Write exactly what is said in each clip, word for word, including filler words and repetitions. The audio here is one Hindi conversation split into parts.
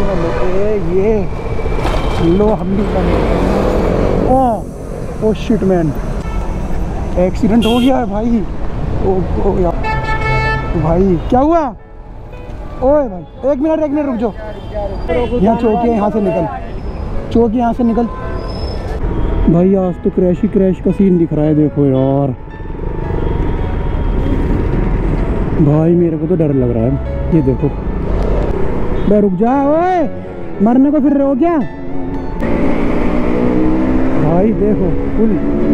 ए, ये लो हम भी बने। Oh oh shit man, accident हो गया है भाई। ओ, ओ यार भाई क्या हुआ? ओए भाई एक मिनट एक मिनट रुक जाओ, यहाँ चौकी है, यहाँ से निकल, चौकी यहाँ से निकल। भाई आज तो क्रैश ही क्रैश का सीन दिख रहा है, देखो यार भाई मेरे को तो डर लग रहा है। ये देखो बे, रुक जा, ओए मरने को फिर रहे हो क्या भाई? देखो full.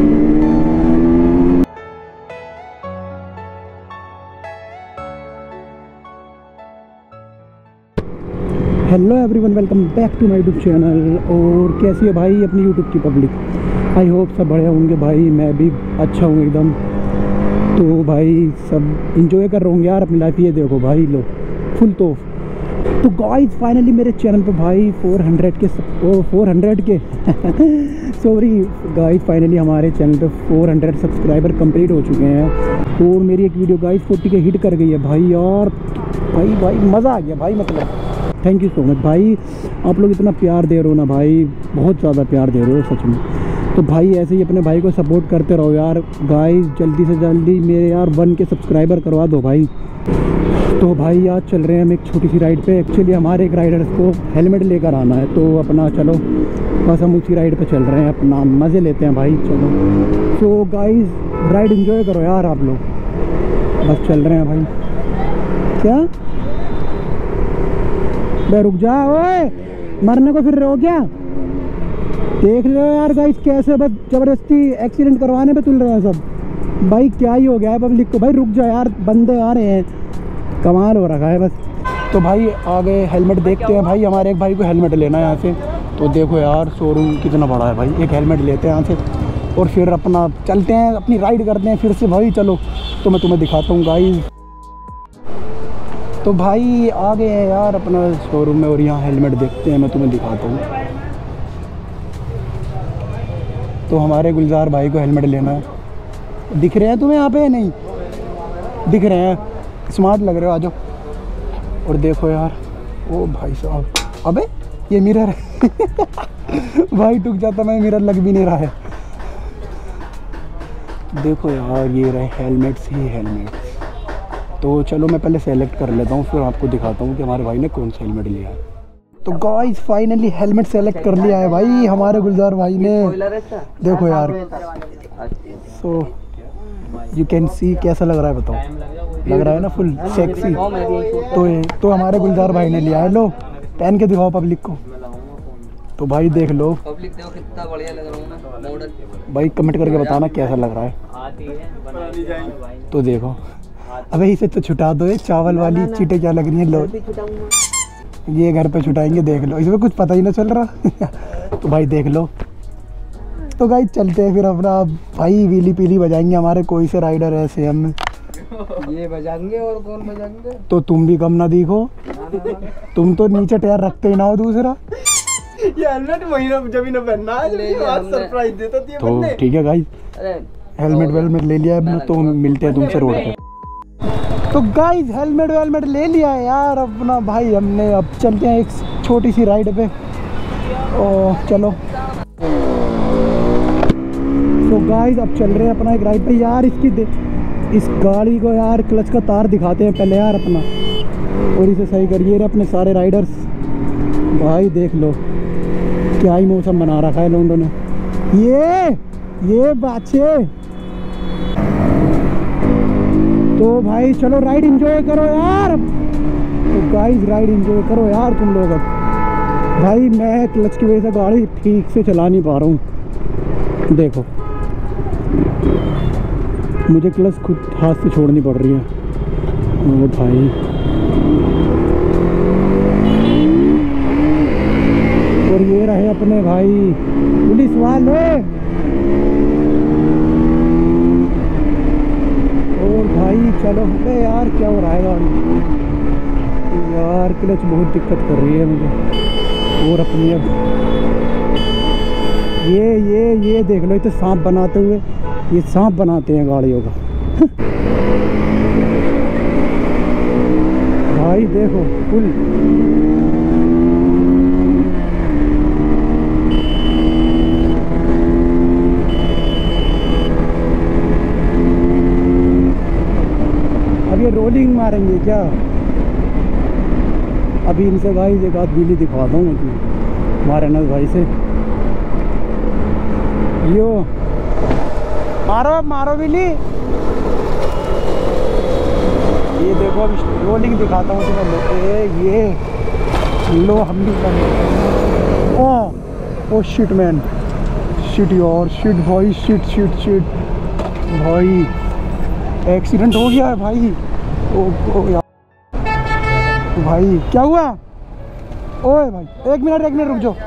Hello everyone, welcome back to my YouTube channel. और कैसी है भाई अपनी यूट्यूब की पब्लिक? आई होप सब बढ़िया होंगे भाई, मैं भी अच्छा हूँ एकदम। तो भाई सब इंजॉय कर रहे होंगे यार अपनी लाइफ। ये देखो भाई, लो फुल तोफ। तो गाइस फाइनली मेरे चैनल पे भाई four hundred K oh four hundred K sorry guys, finally हमारे चैनल पे फोर हंड्रेड सब्सक्राइबर कंप्लीट हो चुके हैं। और मेरी एक video guys forty K hit कर गई है भाई। यार भाई भाई मज़ा आ गया भाई, मतलब थैंक यू सो मच भाई। आप लोग इतना प्यार दे रहे हो ना भाई, बहुत ज़्यादा प्यार दे रहे हो सच में। तो भाई ऐसे ही अपने भाई को सपोर्ट करते रहो यार गाइस। जल्दी से जल्दी मेरे यार वन के सब्सक्राइबर करवा दो भाई। तो भाई आज चल रहे हैं हम एक छोटी सी राइड पे। एक्चुअली हमारे एक राइडर्स को हेलमेट लेकर आना है, तो अपना चलो बस हम उसी राइड पे चल रहे हैं, अपना मज़े लेते हैं भाई। चलो तो गाइस राइड एंजॉय करो यार आप लोग, बस चल रहे हैं भाई। क्या बे, रुक जा, ओए मरने को फिर रहे हो क्या? देख रहे हो यार गाइस कैसे बस ज़बरदस्ती एक्सीडेंट करवाने पे तुल रहे हैं सब भाई। क्या ही हो गया है पब्लिक को भाई? रुक जा यार, बंदे आ रहे हैं, कमाल हो रखा है बस। तो भाई आगे हेलमेट देखते हैं भाई, हमारे एक भाई को हेलमेट लेना है यहाँ से। तो देखो यार शोरूम कितना बड़ा है भाई, एक हेलमेट लेते हैं यहाँ से और फिर अपना चलते हैं, अपनी राइड करते हैं फिर से भाई। चलो तो मैं तुम्हें दिखाता हूँ गाइस। तो भाई आ गए हैं यार अपना शोरूम में और यहाँ हेलमेट देखते हैं, मैं तुम्हें दिखाता हूँ। तो हमारे गुलजार भाई को हेलमेट लेना है। दिख रहे हैं तुम्हें यहाँ पे? नहीं दिख रहे हैं, स्मार्ट लग रहे हो, आ जाओ। और देखो यार, ओ भाई साहब, अबे ये मिरर है भाई टूट जाता, मैं मिरर लग भी नहीं रहा है। देखो यार ये रहे हेलमेट्स ही हेलमेट। तो चलो मैं पहले सेलेक्ट कर लेता हूँ, फिर आपको दिखाता हूँ कि हमारे भाई ने कौन सा हेलमेट लिया है। तो गाइस फाइनली हेलमेट सेलेक्ट कर लिया है भाई हमारे गुलजार भाई ने। देखो यार, सो यू कैन सी कैसा लग रहा है बताओ? लग रहा है ना फुल सेक्सी। तो ये तो हमारे गुलजार भाई ने लिया है। लो पहन के दिखाओ पब्लिक को। तो भाई देख लो, पब्लिक देखो कितना बढ़िया लग रहा हूं ना मॉडल। भाई कमेंट करके बताना कैसा लग रहा है। तो देखो, अबे इसे तो छुटा दो, ये चावल वाली चीटें क्या लग रही हैं। लो ये घर पे छुटाएंगे, देख लो, इसमें कुछ पता ही ना चल रहा तो भाई देख लो। तो गाइस चलते हैं फिर अपना भाई, व्हीली पीली बजाएंगे। हमारे कोई से राइडर ऐसे हम ये बजाएंगे और कौन बजाएंगे? तो तुम भी कम ना दिखो, तुम तो नीचे टायर रखते ही ना हो दूसरा। ये हेलमेट महीना जब ही ना पहनना है, आज सरप्राइज देता थी। तो ठीक है गाइस, हेलमेट वेलमेट ले लिया है, तो मिलते हैं तुमसे रोड पे। तो गाइस हेलमेट वेलमेट ले लिया है यार अपना भाई हमने। अब चलते हैं एक छोटी सी राइड पे। और चलो तो गाइस अब चल रहे हैं अपना एक राइड पे यार। इसकी इस गाड़ी को यार क्लच का तार दिखाते हैं पहले यार अपना, और इसे सही करिए अपने सारे राइडर्स। भाई देख लो क्या ही मौसम बना रखा है लोगों ने। ये ये बाचे। तो भाई चलो राइड एंजॉय करो यार। तो गाइस राइड एंजॉय करो यार तुम लोग। अब भाई मैं क्लच की वजह से गाड़ी ठीक से चला नहीं पा रहा हूँ। देखो मुझे क्लच खुद हाथ से छोड़नी पड़ रही है। ओ भाई और ये रहे अपने भाई पुलिस वाले। और भाई चलो, अबे यार क्या हो रहा है गाड़ी यार? क्लच बहुत दिक्कत कर रही है मुझे। और अपनी अब ये ये ये देख लो, इसे सांप बनाते हुए, ये सांप बनाते हैं गाड़ियों का भाई देखो फुल। रोलिंग मारेंगे क्या? अभी इनसे भाई एक आध बिल्ली दिखवाता हूँ मैं हमारे अनस भाई से। यो मारो अब मारो बिल्ली। ये देखो अब रोलिंग दिखाता हूँ तुम्हें। लो ए, ये लो हम भी कर। Oh oh shit man, shit यार, शिट भाई, शिट शिट शिट भाई, एक्सीडेंट हो गया है भाई। ओ, ओ यार भाई क्या हुआ? ओए भाई एक मिनट एक मिनट रुक जाओ।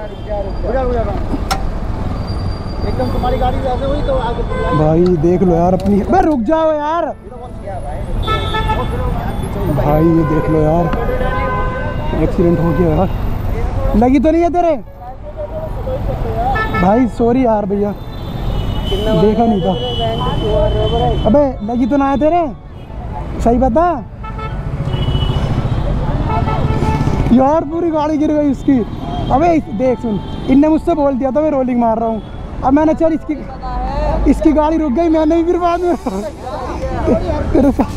एकदम तुम्हारी गाड़ी जैसे हुई तो आगे भाई देख लो यार अपनी। बे रुक जाओ यार भाई, ये देख लो यार एक्सीडेंट हो गया यार। लगी तो नहीं है तेरे भाई? सॉरी यार भैया, देखा नहीं था। अबे लगी तो ना है तेरे? सही बता यार, पूरी गाड़ी गिर गई इसकी। अबे इस, देख सुन, इनने मुझसे बोल दिया था मैं रोलिंग मार रहा हूँ। अब मैंने चल इसकी इसकी गाड़ी रुक गई, मैंने भी फिर बाद में तेरे साथ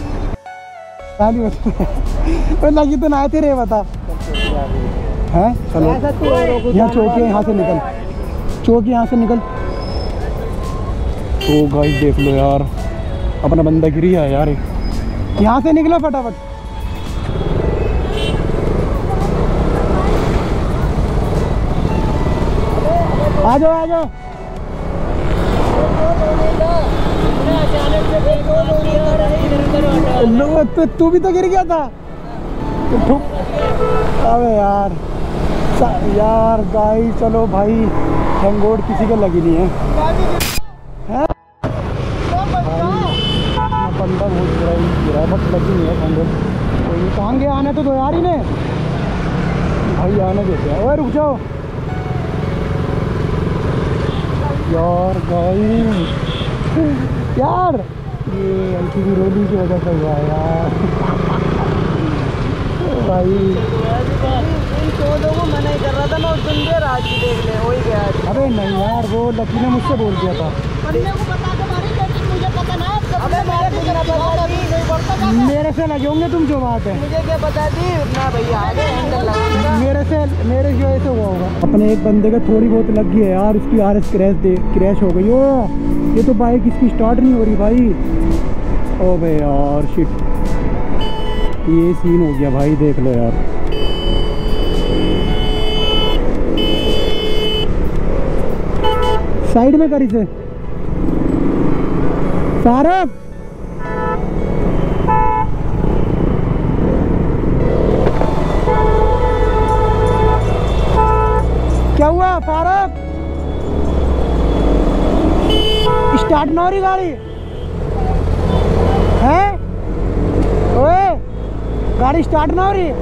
लगी तो ना है तेरे, बता हैं? चलो यहाँ चौकी यहाँ से निकल, चौकी यहाँ से निकल। तो गाइस देख लो यार, अपना बंदा गिरी है यार। यहाँ से निकलो फटाफट। आ जाओ आ जाओ। लो तो तू भी तो गिर गया था। अबे यार यार गाइस, चलो भाई थैंक गॉड किसी को लगी नहीं है। हैं? बंदा बहुत गिरा गिरा बस लगी नहीं है थैंक गॉड। कोई कहाँ गया? आने तो दो यार इन्हें भाई, आने देते हैं। ओए रुक जाओ यार गाइस, यार ये एलसीडी रोलिंग की वजह से हुआ है यार भाई। को मना ही कर रहा था मैं, उस दिन के राज की देख ले हो ही गया। अबे नहीं यार, वो लकी ने मुझसे बोल दिया था। मेरे से लगे होंगे तुम, जो बात है मुझे क्या पता थी ना भैया, आगे हैंडल लगा मेरे से मेरे की वजह से हुआ होगा। अपने एक बंदे का थोड़ी बहुत लगी है यार, उसकी आर एस क्रैश दे क्रैश हो गई। ओ ये तो बाइक इसकी स्टार्ट नहीं हो रही भाई। ओ बे यार शिट, ये सीन हो गया भाई, देख लो यार। साइड में कर इसे सारा। क्या हुआ फारूक? स्टार्ट ना हो रही गाड़ी है? ओए गाड़ी स्टार्ट ना हो रही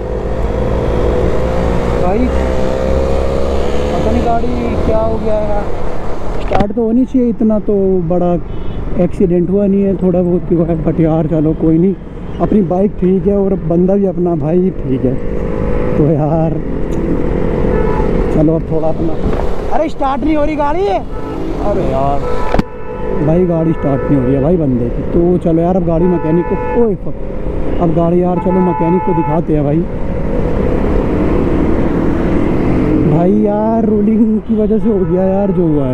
भाई, पता नहीं गाड़ी क्या हो गया यार। स्टार्ट तो होनी चाहिए, इतना तो बड़ा एक्सीडेंट हुआ नहीं है, थोड़ा बहुत क्यों है, बट यार चलो कोई नहीं। अपनी बाइक ठीक है और बंदा भी अपना भाई ठीक है, तो यार चलो अब थोड़ा अपना। अरे स्टार्ट नहीं हो रही गाड़ी है। अरे यार भाई गाड़ी स्टार्ट नहीं हो रही है भाई बंदे की। तो चलो यार अब गाड़ी मैकेनिक को, ओए अब गाड़ी यार चलो मैकेनिक को दिखाते हैं भाई। भाई यार रोलिंग की वजह से हो गया यार जो हुआ है।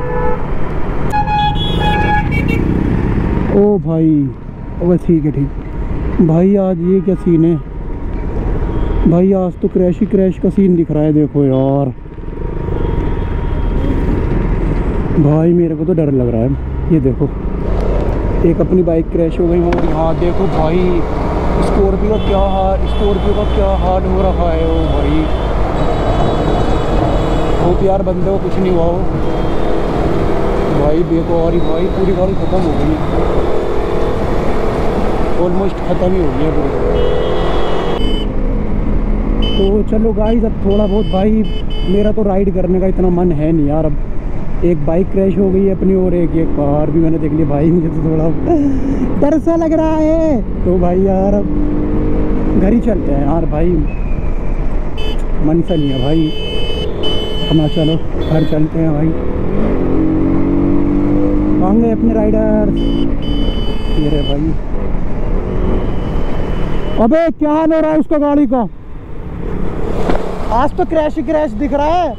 ओ भाई ओ ठीक है ठीक भाई। आज ये क्या सीन है भाई, आज तो क्रैश ही क्रैश का सीन दिख रहा है। देखो यार भाई मेरे को तो डर लग रहा है। ये देखो एक अपनी बाइक क्रैश हो गई और यहाँ देखो भाई स्कॉर्पियो का क्या हाल, स्कॉर्पियो का क्या हाल हो रहा है। ओ भाई होप यार बंदे को कुछ नहीं हुआ हो भाई। देखो और भाई पूरी गाड़ी ख़त्म हो गई, ऑलमोस्ट ख़त्म ही हो गई है पूरी। तो चलो गाइस अब थोड़ा बहुत भाई, मेरा तो राइड करने का इतना मन है नहीं यार। अब एक बाइक क्रैश हो गई है अपनी और एक ये कार भी मैंने देख ली भाई, मुझे तो थोड़ा डर सा लग रहा है। तो भाई यार अब घर ही चलते हैं यार भाई, मन सा नहीं है भाई अपना। चलो घर चलते हैं भाई। कहाँ गए अपने राइडर्स? ये रहे भाई। अबे क्या हाल हो रहा है उसका गाड़ी का? आज तो क्रैश ही क्रैश दिख रहा है।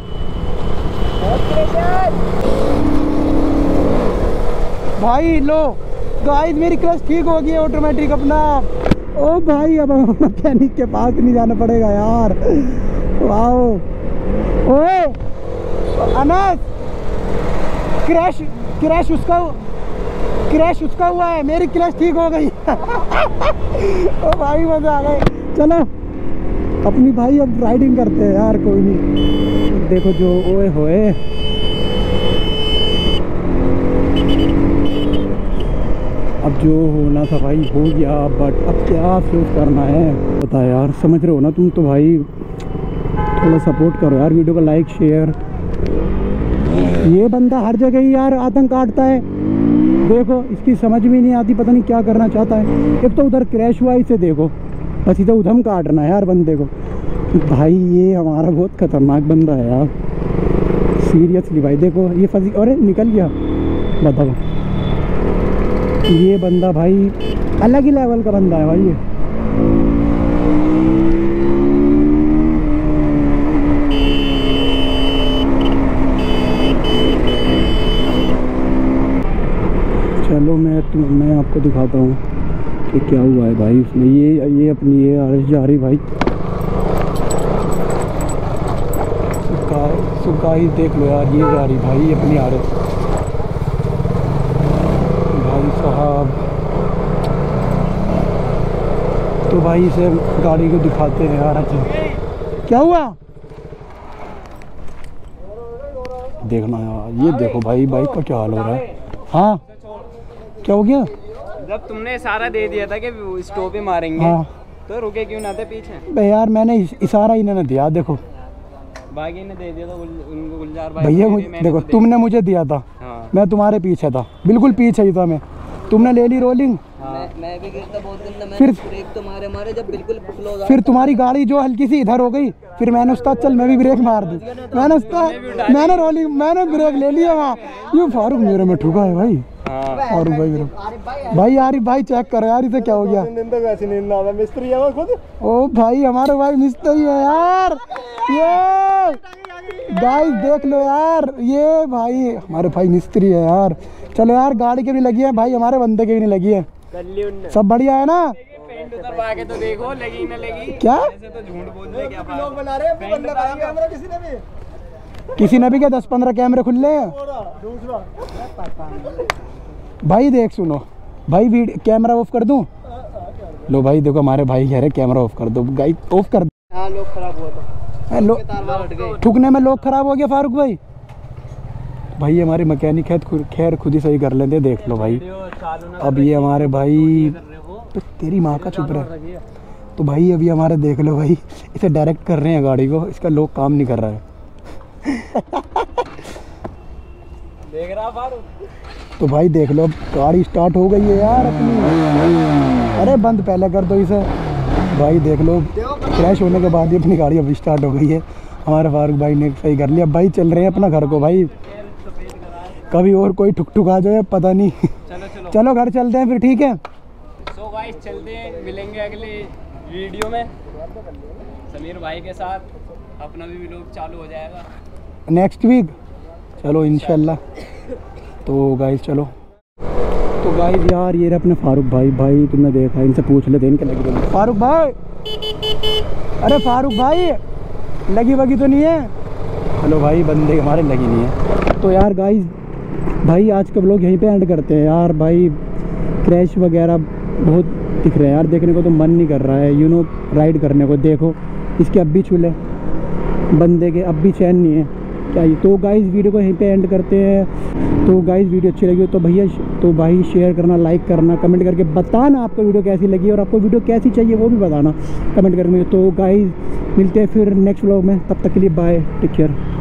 भाई लो गाइस, मेरी क्लच ठीक हो गई है ऑटोमेटिक अपना। ओ भाई अब मैकेनिक के पास नहीं जाना पड़ेगा यार। वाओ। ओए अनस, क्रैश क्रैश उसका क्रैश उसका हुआ है, मेरी क्लच ठीक हो गई। ओ भाई मजा आ गए। चलो अपनी भाई अब राइडिंग करते हैं यार, कोई नहीं। देखो जो ओए होए, अब जो होना था भाई हो गया, बट अब क्या अफसोस करना है पता है यार, समझ रहे हो ना तुम तो भाई। थोड़ा सपोर्ट करो यार, वीडियो को लाइक शेयर। ये बंदा हर जगह ही यार आतंक काटता है, देखो इसकी समझ में नहीं आती, पता नहीं क्या करना चाहता है। एक तो उधर क्रैश हुआ, इसे देखो बस इधर उधम काटना है यार बंदे को। भाई ये हमारा बहुत खतरनाक बंदा है यार, सीरियसली भाई। देखो ये फंसी, अरे निकल गया, बताओ। ये बंदा भाई अलग ही लेवल का बंदा है भाई ये। चलो मैं तुम मैं आपको दिखाता हूँ कि क्या हुआ है भाई उसमें। ये ये अपनी ये आरस जा रही भाई, सुखा ही देख लो यार, ये जा रही भाई अपनी आरस। भाई साहब तो भाई इसे गाड़ी को दिखाते हैं यार। अच्छा क्या हुआ देखना यार, ये देखो भाई बाइक का क्या हाल हो रहा है। हाँ क्या हो गया? जब तुमने इशारा दे दिया था कि स्टॉप पे मारेंगे, हाँ। तो रुके क्यों ना थे पीछे? बे यार मैंने इशारा इन्होंने दिया, देखो बागी ने दे दिया था उनको, गुलजार भाई भैया देखो तो तुमने मुझे दिया था। हाँ। मैं तुम्हारे पीछे था, बिल्कुल पीछे ही था मैं, तुमने ले ली रोलिंग। हाँ। मैं, मैं भी गिरता बहुत गंदा, मैंने फिर ब्रेक तो मारे मारे जब बिल्कुल क्लोज, फिर तुम्हारी गाड़ी जो हल्की सी इधर हो गई, फिर मैंने उस्ताद चल मैं भी ब्रेक मार दी, मैंने उस्ताद मैंने रोलिंग मैंने ब्रेक ले लिया वहाँ। ये फारूक मेरे में ठुका है भाई। हाँ। फारूक भाई मेरे भाई यार भाई चेक करो यार इसे क्या हो गया। मिस्त्री है खुद। ओ भाई हमारे भाई मिस्त्री है यार, ये गाइस देख लो यार, ये भाई हमारे भाई मिस्त्री है यार। चलो यार गाड़ी के भी लगी है भाई, हमारे बंदे के भी नहीं लगी है, सब बढ़िया है ना? पेंट उतरवा के तो देखो लगी न लगी क्या? ऐसे तो झूठ बोल रहे, क्या लोग बना रहे हैं बंदा का कैमरा, किसी ने भी किसी ने भी क्या दस पंद्रह कैमरे खुले हैं भाई। देख सुनो भाई, वीडियो कैमरा ऑफ कर दूं? लो भाई देखो हमारे भाई कह रहे कैमरा ऑफ कर दो, गाइस ऑफ कर दो। हाँ लोग खराब हुआ था, लोग ठुकने में लोग खराब हो गया फारूक भाई। भाई हमारे मैकेनिक है, खैर खुद ही सही कर लेते, देख लो भाई। अब ये हमारे भाई तो तेरी माँ का चुप रहा। तो भाई अभी हमारे देख लो भाई, इसे डायरेक्ट कर रहे हैं गाड़ी को, इसका लोग काम नहीं कर रहा है। देख रहा फारूक? तो भाई देख लो गाड़ी स्टार्ट हो गई है यार अपनी। अरे बंद पहले कर दो इसे भाई। देख लो क्रैश होने के बाद ही अपनी गाड़ी अभी स्टार्ट हो गई है। हमारे फारूक भाई ने सही कर लिया भाई। चल रहे हैं अपना घर को भाई, कभी और कोई ठुक ठुक आ जाए पता नहीं। चलो चलो चलो घर चलते हैं फिर, ठीक है? सो गाइस चलते हैं, मिलेंगे अगले वीडियो में समीर भाई के साथ, अपना भी व्लॉग चालू हो जाएगा नेक्स्ट वीक। चलो इंशाल्लाह। तो गाइस चलो, तो गाइस यार ये रहे अपने फारूक भाई। भाई तुमने देखा, इनसे पूछ लेते इनके लगी तो। फारूक भाई, अरे फारूक भाई लगी वगी तो नहीं है? चलो भाई बंदे हमारे लगी नहीं है। तो यार गाइस भाई आज का व्लॉग यहीं पे एंड करते हैं यार। भाई क्रैश वगैरह बहुत दिख रहे हैं यार, देखने को तो मन नहीं कर रहा है यू नो राइड करने को। देखो इसके अब भी छूले बंदे के, अब भी चैन नहीं है क्या ये। तो गाइस वीडियो को यहीं पे एंड करते हैं। तो गाइस वीडियो अच्छी लगी हो तो भैया तो भाई शेयर करना, लाइक करना, कमेंट करके बताना आपको वीडियो कैसी लगी और आपको वीडियो कैसी चाहिए वो भी बताना कमेंट करके। तो गाइस मिलते हैं फिर नेक्स्ट व्लॉग में, तब तक के लिए बाय, टेक केयर।